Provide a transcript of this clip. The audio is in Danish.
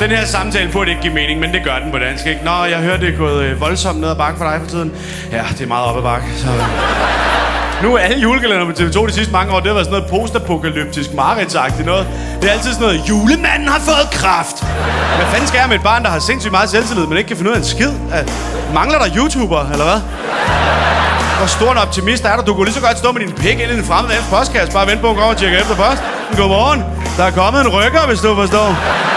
Den her samtale burde ikke give mening, men det gør den på dansk, ikke? Nå, jeg hører, det er gået voldsomt ned ad bakke for dig for tiden. Ja, det er meget op ad bakke, så... Nu er alle julekalender på TV2 de sidste mange år, det har været sådan noget postapokalyptisk mareridtsagtigt noget. Det er altid sådan noget, julemanden har fået kræft. Hvad fanden skal jeg med et barn, der har sindssygt meget selvtillid, men ikke kan finde ud af en skid? Mangler der YouTuber, eller hvad? Hvor stor en optimist er du? Du kunne lige så godt stå med din pik ind i den fremmede postkasse, bare vente på at gå over og tjekke efter post. Godmorgen. Der er kommet en rykker, hvis du forstår.